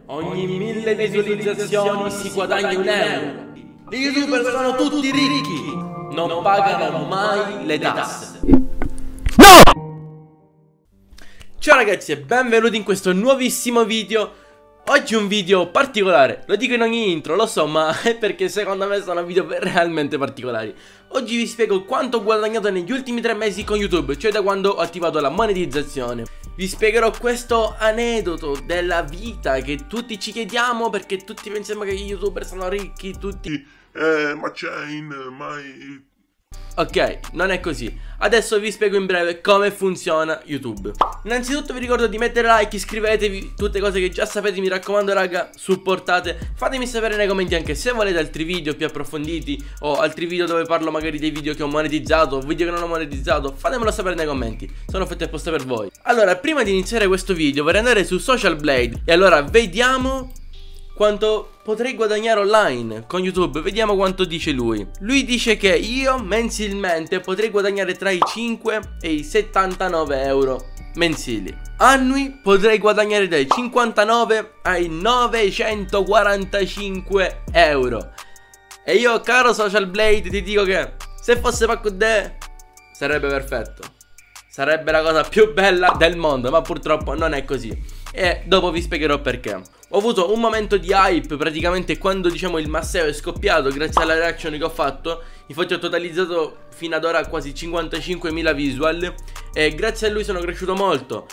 Ogni 1000 visualizzazioni si guadagna un euro. Gli youtuber sono tutti ricchi, non pagano mai le tasse. Ciao ragazzi e benvenuti in questo nuovissimo video. Oggi un video particolare, lo dico in ogni intro, lo so, ma è perché secondo me sono video realmente particolari. Oggi vi spiego quanto ho guadagnato negli ultimi 3 mesi con YouTube, cioè da quando ho attivato la monetizzazione. Vi spiegherò questo aneddoto della vita che tutti ci chiediamo, perché tutti pensiamo che gli youtuber sono ricchi, tutti... ma mai... Ok, non è così. Adesso vi spiego in breve come funziona YouTube. Innanzitutto vi ricordo di mettere like, iscrivetevi, tutte cose che già sapete, mi raccomando raga, supportate. Fatemi sapere nei commenti anche se volete altri video più approfonditi o altri video dove parlo magari dei video che ho monetizzato o video che non ho monetizzato. Fatemelo sapere nei commenti, sono fatti apposta per voi. Allora, prima di iniziare questo video vorrei andare su Social Blade e allora vediamo quanto potrei guadagnare online con YouTube. Vediamo quanto dice lui. Lui dice che io mensilmente potrei guadagnare tra i 5 e i 79 euro mensili. Annui potrei guadagnare dai 59 ai 945 euro. E io, caro Social Blade, ti dico che se fosse per con te sarebbe perfetto, sarebbe la cosa più bella del mondo, ma purtroppo non è così. E dopo vi spiegherò perché. Ho avuto un momento di hype praticamente quando diciamo il Masseo è scoppiato, grazie alla reaction che ho fatto. Infatti ho totalizzato fino ad ora quasi 55.000 visual e grazie a lui sono cresciuto molto.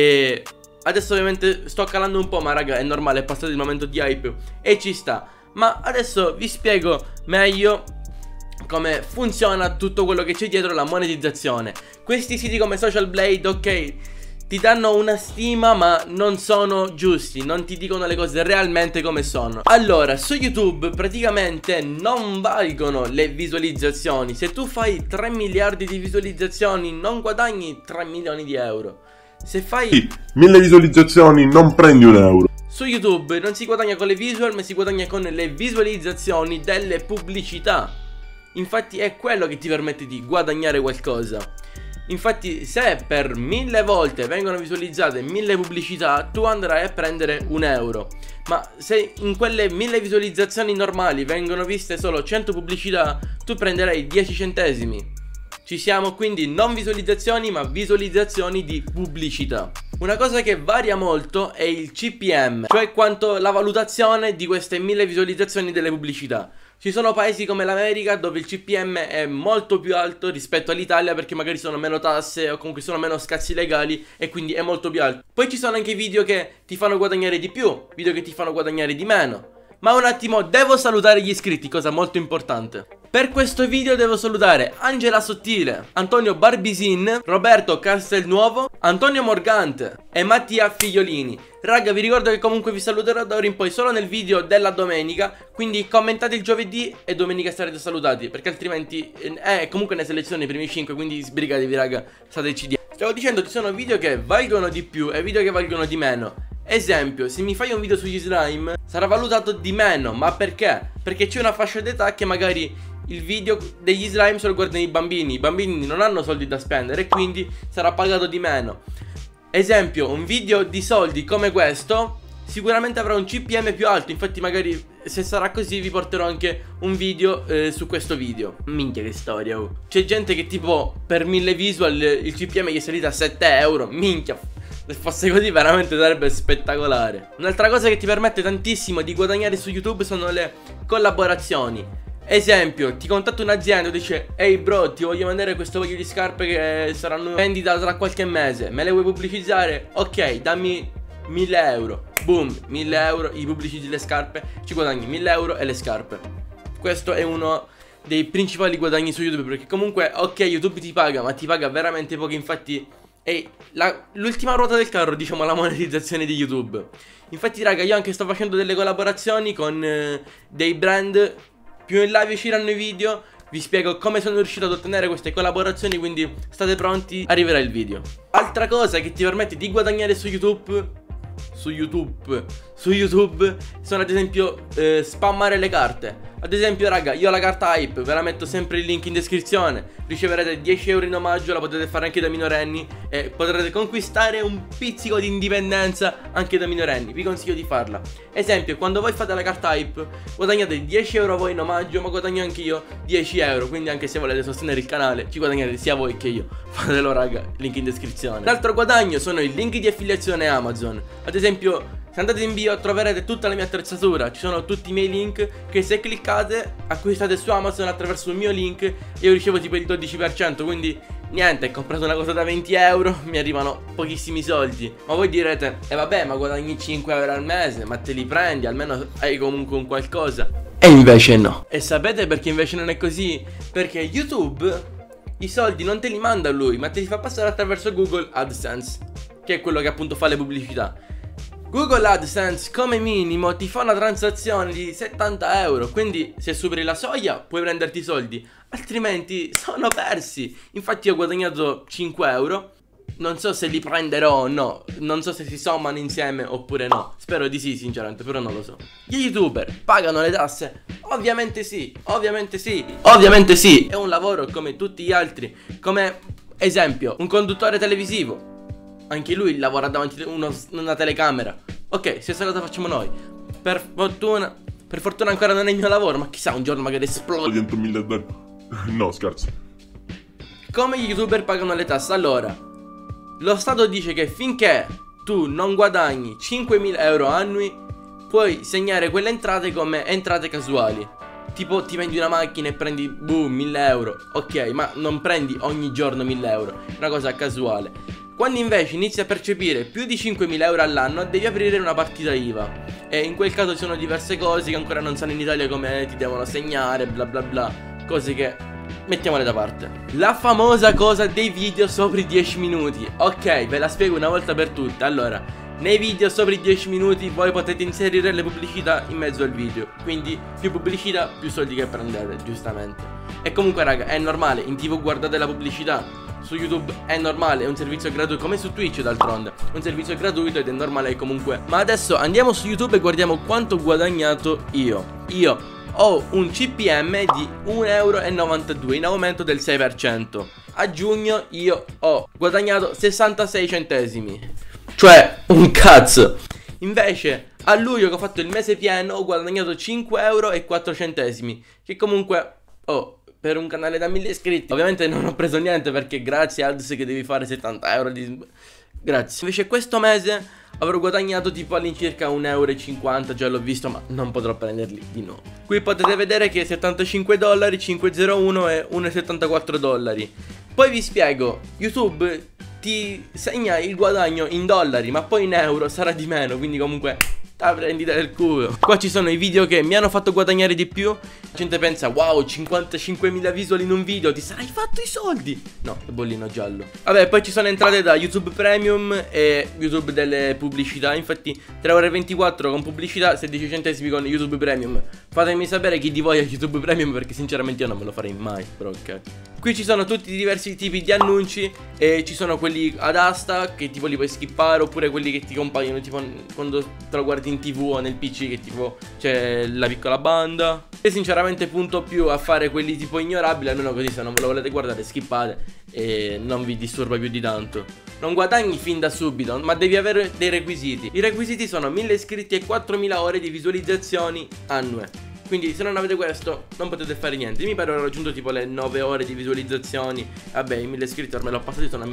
E adesso ovviamente sto calando un po', ma raga è normale, è passato il momento di hype e ci sta. Ma adesso vi spiego meglio come funziona tutto quello che c'è dietro la monetizzazione. Questi siti come Social Blade, ok, ti danno una stima ma non sono giusti, non ti dicono le cose realmente come sono. Allora, su YouTube praticamente non valgono le visualizzazioni. Se tu fai 3 miliardi di visualizzazioni non guadagni 3 milioni di euro. Se fai 1000 visualizzazioni non prendi un euro. Su YouTube non si guadagna con le visual, ma si guadagna con le visualizzazioni delle pubblicità. Infatti è quello che ti permette di guadagnare qualcosa. Infatti se per 1000 volte vengono visualizzate 1000 pubblicità, tu andrai a prendere un euro. Ma se in quelle 1000 visualizzazioni normali vengono viste solo 100 pubblicità, tu prenderai 10 centesimi. Ci siamo, quindi non visualizzazioni ma visualizzazioni di pubblicità. Una cosa che varia molto è il CPM, cioè quanto la valutazione di queste 1000 visualizzazioni delle pubblicità. Ci sono paesi come l'America dove il CPM è molto più alto rispetto all'Italia, perché magari sono meno tasse o comunque sono meno scazzi legali e quindi è molto più alto. Poi ci sono anche video che ti fanno guadagnare di più, video che ti fanno guadagnare di meno. Ma un attimo, devo salutare gli iscritti, cosa molto importante. Per questo video devo salutare Angela Sottile, Antonio Barbisin, Roberto Castelnuovo, Antonio Morgante e Mattia Figliolini. Raga, vi ricordo che comunque vi saluterò da ora in poi solo nel video della domenica, quindi commentate il giovedì e domenica sarete salutati, perché altrimenti comunque ne seleziono i primi 5, quindi sbrigatevi raga, stateci dietro. Stavo dicendo, ci sono video che valgono di più e video che valgono di meno. Esempio, se mi fai un video sugli slime sarà valutato di meno, ma perché? Perché c'è una fascia d'età che magari il video degli slime se lo guardano i bambini non hanno soldi da spendere e quindi sarà pagato di meno. Esempio, un video di soldi come questo sicuramente avrà un CPM più alto, infatti magari se sarà così vi porterò anche un video su questo video. Minchia che storia, oh. C'è gente che tipo per 1000 visual il CPM gli è salito a 7 euro, minchia. Se fosse così veramente sarebbe spettacolare. Un'altra cosa che ti permette tantissimo di guadagnare su YouTube sono le collaborazioni. Esempio, ti contatta un'azienda e dice: ehi bro, ti voglio mandare questo paio di scarpe che saranno in vendita tra qualche mese, me le vuoi pubblicizzare? Ok, dammi 1000 euro. Boom, 1000 euro, i pubblicizzi le scarpe, ci guadagni 1000 euro e le scarpe. Questo è uno dei principali guadagni su YouTube, perché comunque ok, YouTube ti paga, ma ti paga veramente poco. Infatti è l'ultima ruota del carro, diciamo, la monetizzazione di YouTube. Infatti raga, io anche sto facendo delle collaborazioni con dei brand. Più in là vi usciranno i video, vi spiego come sono riuscito ad ottenere queste collaborazioni, quindi state pronti, arriverà il video. Altra cosa che ti permette di guadagnare su YouTube su YouTube sono ad esempio spammare le carte. Ad esempio raga, io ho la carta Hype, ve la metto sempre il link in descrizione. Riceverete 10 euro in omaggio, la potete fare anche da minorenni e potrete conquistare un pizzico di indipendenza anche da minorenni. Vi consiglio di farla. Esempio, quando voi fate la carta Hype guadagnate 10 euro voi in omaggio, ma guadagno anche io 10 euro. Quindi anche se volete sostenere il canale ci guadagnate sia voi che io. Fatelo raga, link in descrizione. L'altro guadagno sono i link di affiliazione Amazon. Ad esempio, se andate in bio troverete tutta la mia attrezzatura, ci sono tutti i miei link che se cliccate acquistate su Amazon attraverso il mio link e io ricevo tipo il 12%, quindi niente, ho comprato una cosa da 20 euro, mi arrivano pochissimi soldi. Ma voi direte, vabbè, ma guadagni 5 euro al mese, ma te li prendi, almeno hai comunque un qualcosa. E invece no. E sapete perché invece non è così? Perché YouTube i soldi non te li manda lui, ma te li fa passare attraverso Google AdSense, che è quello che appunto fa le pubblicità. Google AdSense come minimo ti fa una transazione di 70 euro, quindi se superi la soglia puoi prenderti i soldi, altrimenti sono persi. Infatti io ho guadagnato 5 euro, non so se li prenderò o no, non so se si sommano insieme oppure no, spero di sì sinceramente, però non lo so. Gli YouTuber pagano le tasse? Ovviamente sì, ovviamente sì, ovviamente sì. È un lavoro come tutti gli altri, come esempio un conduttore televisivo. Anche lui lavora davanti a una telecamera. Ok, stessa cosa facciamo noi. Per fortuna ancora non è il mio lavoro, ma chissà un giorno magari esplode. Divento miliardario. No, scherzo. Come gli YouTuber pagano le tasse? Allora, lo Stato dice che finché tu non guadagni 5.000 euro annui puoi segnare quelle entrate come entrate casuali. Tipo ti vendi una macchina e prendi boom 1.000 euro. Ok, ma non prendi ogni giorno 1.000 euro, è una cosa casuale. Quando invece inizi a percepire più di 5.000 euro all'anno devi aprire una partita IVA. E in quel caso ci sono diverse cose che ancora non sanno in Italia come ti devono segnare, bla bla bla. Cose che mettiamole da parte. La famosa cosa dei video sopra i 10 minuti. Ok, ve la spiego una volta per tutte. Allora, nei video sopra i 10 minuti voi potete inserire le pubblicità in mezzo al video. Quindi più pubblicità più soldi che prendete, giustamente. E comunque raga, è normale, in TV guardate la pubblicità. Su YouTube è normale, è un servizio gratuito, come su Twitch d'altronde. È un servizio gratuito ed è normale comunque. Ma adesso andiamo su YouTube e guardiamo quanto ho guadagnato io. Io ho un CPM di 1,92 euro in aumento del 6%. A giugno io ho guadagnato 66 centesimi. Cioè un cazzo. Invece a luglio che ho fatto il mese pieno ho guadagnato 5,04 euro. Che comunque per un canale da 1000 iscritti. Ovviamente non ho preso niente perché grazie ads che devi fare 70 euro di... Grazie. Invece questo mese avrò guadagnato tipo all'incirca 1,50 euro. Già l'ho visto ma non potrò prenderli di nuovo. Qui potete vedere che 75 dollari, 501 e 1,74 dollari. Poi vi spiego, YouTube ti segna il guadagno in dollari ma poi in euro sarà di meno, quindi comunque... prendite del culo. Qua ci sono i video che mi hanno fatto guadagnare di più. La gente pensa wow 55.000 visual in un video, ti sarai fatto i soldi. No, è bollino giallo. Vabbè, poi ci sono entrate da YouTube Premium e YouTube delle pubblicità. Infatti 3,24 € con pubblicità, 16 centesimi con YouTube Premium. Fatemi sapere chi di voi ha YouTube Premium perché sinceramente io non me lo farei mai. Però ok. Qui ci sono tutti i diversi tipi di annunci e ci sono quelli ad asta che tipo li puoi skippare, oppure quelli che ti compaiono tipo quando te lo guardi in TV o nel PC, che tipo c'è la piccola banda. E sinceramente punto più a fare quelli tipo ignorabili, almeno così se non ve lo volete guardare skippate e non vi disturba più di tanto. Non guadagni fin da subito, ma devi avere dei requisiti. I requisiti sono 1000 iscritti e 4000 ore di visualizzazioni annue. Quindi se non avete questo non potete fare niente. Mi pare ho raggiunto tipo le 9 ore di visualizzazioni. Vabbè, i 1000 iscritti ormai l'ho passati, sono a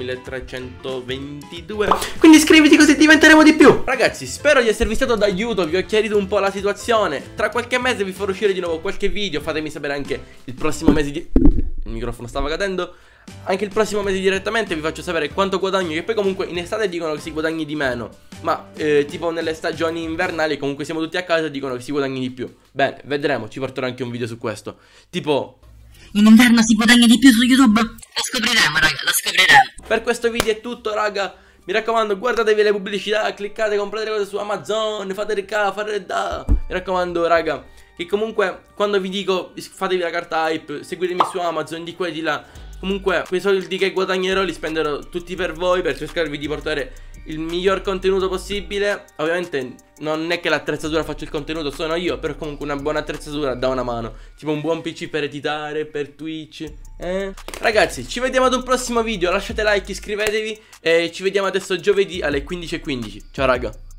1322. Quindi iscriviti così diventeremo di più. Ragazzi, spero di esservi stato d'aiuto. Vi ho chiarito un po' la situazione. Tra qualche mese vi farò uscire di nuovo qualche video. Fatemi sapere anche il prossimo mese di... Il microfono stava cadendo. Anche il prossimo mese direttamente vi faccio sapere quanto guadagno. Che poi comunque in estate dicono che si guadagni di meno, ma tipo nelle stagioni invernali comunque siamo tutti a casa e dicono che si guadagni di più. Bene, vedremo, ci porterò anche un video su questo. Tipo in inverno si guadagna di più su YouTube. Lo scopriremo raga, lo scopriremo. Per questo video è tutto raga. Mi raccomando, guardatevi le pubblicità, cliccate, comprate le cose su Amazon, fate ricca, fate da. Mi raccomando raga, che comunque quando vi dico fatevi la carta Hype, seguitemi su Amazon, di qua e di là. Comunque quei soldi che guadagnerò li spenderò tutti per voi, per cercarvi di portare il miglior contenuto possibile. Ovviamente non è che l'attrezzatura faccio il contenuto, sono io, però comunque una buona attrezzatura dà una mano. Tipo un buon PC per editare, per Twitch. Ragazzi, ci vediamo ad un prossimo video. Lasciate like, iscrivetevi e ci vediamo adesso giovedì alle 15:15. Ciao raga.